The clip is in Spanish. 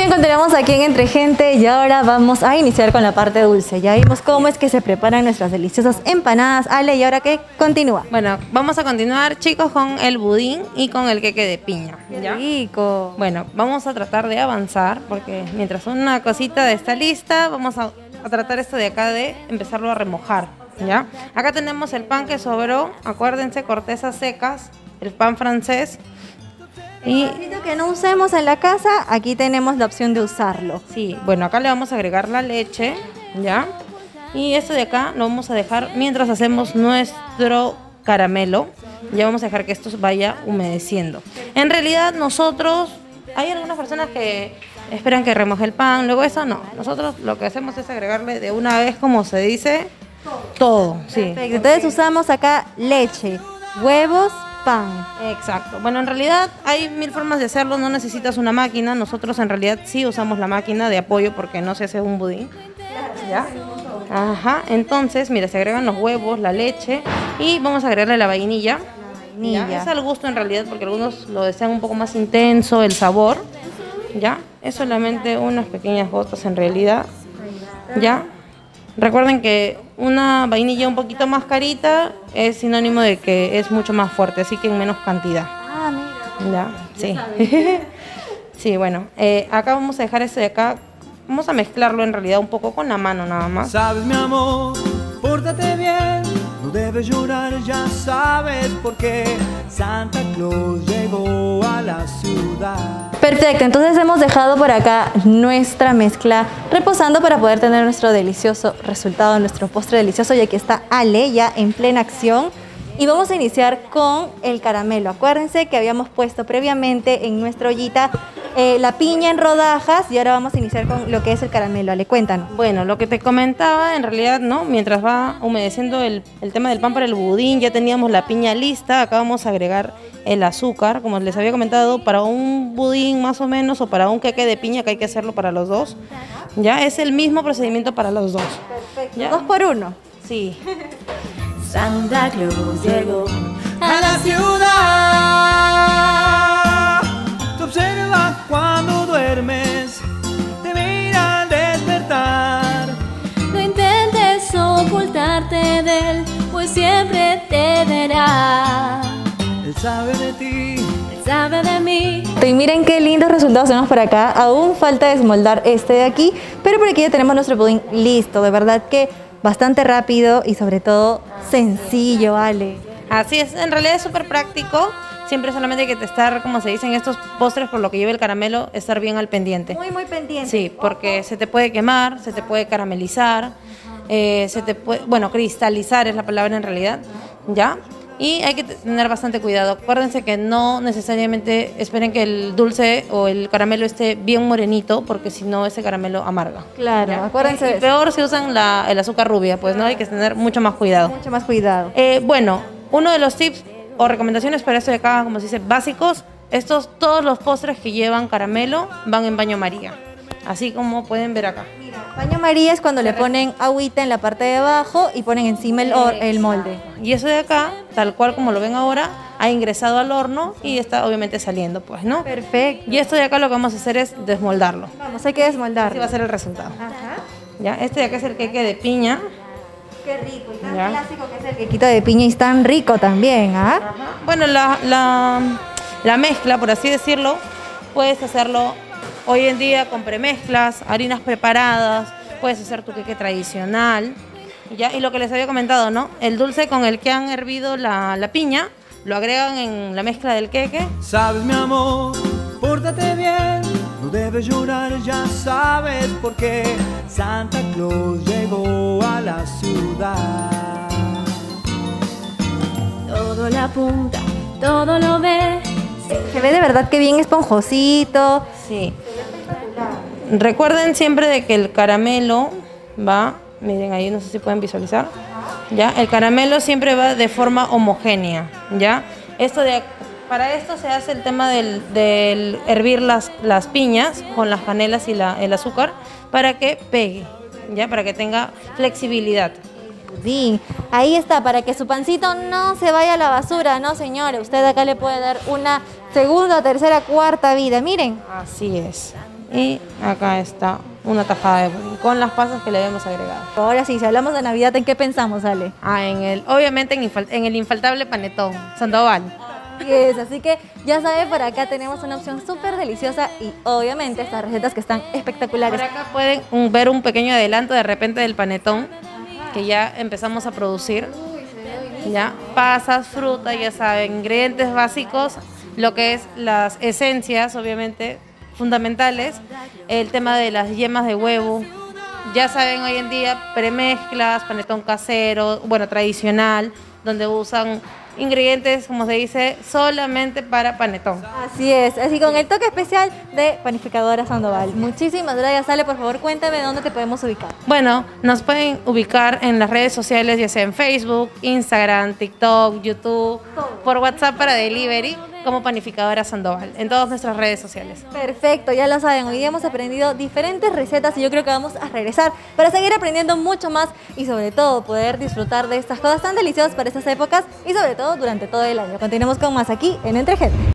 bien, continuamos aquí en Entre Gente y ahora vamos a iniciar con la parte dulce. Ya vimos cómo es que se preparan nuestras deliciosas empanadas. Ale, ¿y ahora qué continúa? Bueno, vamos a continuar, chicos, con el budín y con el queque de piña. ¡Qué rico! Bueno, vamos a tratar de avanzar porque mientras una cosita está lista, vamos a tratar esto de acá de empezarlo a remojar, ¿ya? Acá tenemos el pan que sobró, acuérdense, cortezas secas, el pan francés. Y el que no usemos en la casa, aquí tenemos la opción de usarlo. Sí, bueno, acá le vamos a agregar la leche, ¿ya? Y esto de acá lo vamos a dejar mientras hacemos nuestro caramelo. Ya vamos a dejar que esto vaya humedeciendo. En realidad nosotros, hay algunas personas que esperan que remoje el pan, luego eso no. Nosotros lo que hacemos es agregarle de una vez, como se dice, todo. Sí. Perfecto, entonces usamos acá leche, huevos, pan. Exacto. Bueno, en realidad hay mil formas de hacerlo, no necesitas una máquina. Nosotros en realidad sí usamos la máquina de apoyo porque no se hace un budín. ¿Ya? Ajá, entonces, mira, se agregan los huevos, la leche y vamos a agregarle la vainilla. Ya, es al gusto en realidad porque algunos lo desean un poco más intenso, el sabor. ¿Ya? Es solamente unas pequeñas gotas en realidad. ¿Ya? Recuerden que una vainilla un poquito más carita es sinónimo de que es mucho más fuerte, así que en menos cantidad. Ah, mira. Ya, sí. Sí, bueno, acá vamos a dejar este de acá. Vamos a mezclarlo en realidad un poco con la mano nada más. Sabes, mi amor, pórtate bien, no debes llorar, ya sabes por qué Santa Claus llegó a la ciudad. Perfecto, entonces hemos dejado por acá nuestra mezcla reposando para poder tener nuestro delicioso resultado, nuestro postre delicioso. Y aquí está Ale ya en plena acción. Y vamos a iniciar con el caramelo. Acuérdense que habíamos puesto previamente en nuestra ollita la piña en rodajas y ahora vamos a iniciar con lo que es el caramelo. Ale, cuéntanos. Bueno, lo que te comentaba, en realidad, ¿no? Mientras va humedeciendo el tema del pan para el budín, ya teníamos la piña lista. Acá vamos a agregar el azúcar, como les había comentado, para un budín más o menos o para un queque de piña, que hay que hacerlo para los dos. Ya es el mismo procedimiento para los dos. Perfecto. ¿Ya? 2 por 1. Sí. Santa Claus llegó A la ciudad te observa cuando duermes, te mira al despertar. No intentes ocultarte de él, pues siempre te verá. Él sabe de ti, Él sabe de mí. Y miren qué lindos resultados tenemos por acá. Aún falta desmoldar este de aquí, pero por aquí ya tenemos nuestro pudín listo. De verdad que bastante rápido y sobre todo sencillo, Ale. Así es, en realidad es súper práctico. Siempre solamente hay que estar, como se dice en estos postres, por lo que lleva el caramelo, estar bien al pendiente. Muy pendiente. Sí, porque se te puede quemar, se te puede caramelizar, se te puede, bueno, cristalizar es la palabra en realidad, ¿ya? Y hay que tener bastante cuidado. Acuérdense que no necesariamente esperen que el dulce o el caramelo esté bien morenito, porque si no, ese caramelo amarga. Claro, ¿Ya? acuérdense de Y eso. peor si usan el azúcar rubia, pues no, hay que tener mucho más cuidado. Mucho más cuidado. Bueno, uno de los tips o recomendaciones para esto de acá, como se dice, básicos, todos los postres que llevan caramelo van en baño María, así como pueden ver acá. Baño María es cuando le ponen agüita en la parte de abajo y ponen encima el molde. Y eso de acá, tal cual como lo ven ahora, ha ingresado al horno y está obviamente saliendo, pues, ¿no? Perfecto. Y esto de acá lo que vamos a hacer es desmoldarlo. Vamos, hay que desmoldar. Así va a ser el resultado. Ajá. ¿Ya? Este de acá es el queque de piña. Qué rico, y tan Ya. clásico que es el quequito de piña y es tan rico también, ¿ah? Bueno, la mezcla, por así decirlo, puedes hacerlo hoy en día con premezclas, harinas preparadas, puedes hacer tu queque tradicional, ¿ya? Y lo que les había comentado, ¿no? El dulce con el que han hervido la piña, lo agregan en la mezcla del queque. sabes, mi amor, pórtate bien, no debes llorar, ya sabes por qué Santa Claus llegó a la ciudad. Todo lo apunta, todo lo ve. Se ve de verdad que bien esponjosito. Sí. Recuerden siempre de que el caramelo va, miren ahí, no sé si pueden visualizar, ¿ya? El caramelo siempre va de forma homogénea, ¿ya? Para esto se hace el tema del hervir las piñas con las canelas y el azúcar para que pegue, ¿ya? Para que tenga flexibilidad. Budín. Ahí está, para que su pancito no se vaya a la basura, ¿no, señores? Usted acá le puede dar una segunda, tercera, cuarta vida, miren. Así es. Y acá está una tajada de budín con las pasas que le habíamos agregado. Ahora sí, si hablamos de Navidad, ¿en qué pensamos, Ale? Obviamente en el infaltable panetón Sandoval. Así que ya saben, por acá tenemos una opción súper deliciosa y obviamente estas recetas que están espectaculares. Por acá pueden ver un pequeño adelanto de repente del panetón que ya empezamos a producir. Ya, pasas, fruta, ya saben, ingredientes básicos, lo que es las esencias, obviamente, fundamentales, el tema de las yemas de huevo. Ya saben, hoy en día premezclas, panetón casero, bueno, tradicional, donde usan ingredientes, como se dice, solamente para panetón. Así es, así con el toque especial de Panificadora Sandoval. Muchísimas gracias, Ale. Por favor, cuéntame dónde te podemos ubicar. Bueno, nos pueden ubicar en las redes sociales, ya sea en Facebook, Instagram, TikTok, YouTube, por WhatsApp para delivery, como Panificadora Sandoval, en todas nuestras redes sociales. Perfecto, ya lo saben, hoy día hemos aprendido diferentes recetas y yo creo que vamos a regresar para seguir aprendiendo mucho más y sobre todo poder disfrutar de estas cosas tan deliciosas para estas épocas y sobre todo durante todo el año. Continuemos con más aquí en Entre Gente.